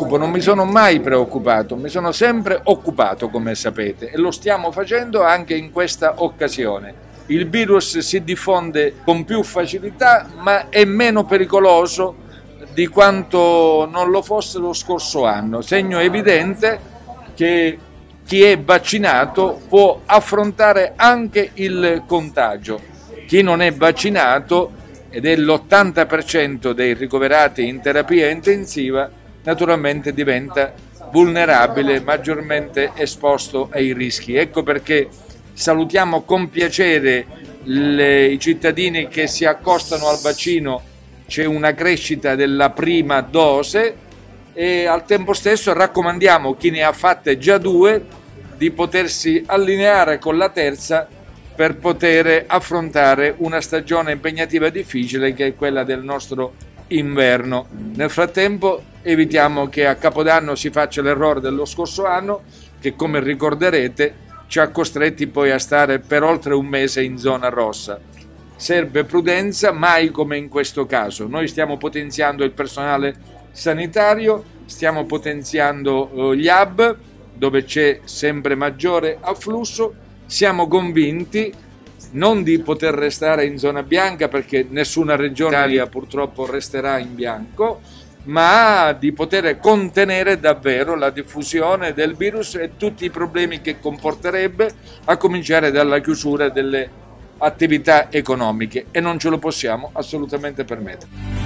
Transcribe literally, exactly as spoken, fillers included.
preoccupo, non mi sono mai preoccupato, mi sono sempre occupato, come sapete, e lo stiamo facendo anche in questa occasione. Il virus si diffonde con più facilità, ma è meno pericoloso di quanto non lo fosse lo scorso anno. Segno evidente che chi è vaccinato può affrontare anche il contagio. Chi non è vaccinato, ed è l'ottanta per cento dei ricoverati in terapia intensiva, naturalmente diventa vulnerabile, maggiormente esposto ai rischi. Ecco perché salutiamo con piacere le, i cittadini che si accostano al vaccino. C'è una crescita della prima dose e al tempo stesso raccomandiamo chi ne ha fatte già due di potersi allineare con la terza per poter affrontare una stagione impegnativa e difficile che è quella del nostro inverno. Nel frattempo evitiamo che a Capodanno si faccia l'errore dello scorso anno, che come ricorderete ci ha costretti poi a stare per oltre un mese in zona rossa. Serve prudenza, mai come in questo caso. Noi stiamo potenziando il personale sanitario, stiamo potenziando gli hub dove c'è sempre maggiore afflusso. Siamo convinti non di poter restare in zona bianca, perché nessuna regione d'Italia purtroppo resterà in bianco, ma di poter contenere davvero la diffusione del virus e tutti i problemi che comporterebbe, a cominciare dalla chiusura delle attività economiche, e non ce lo possiamo assolutamente permettere.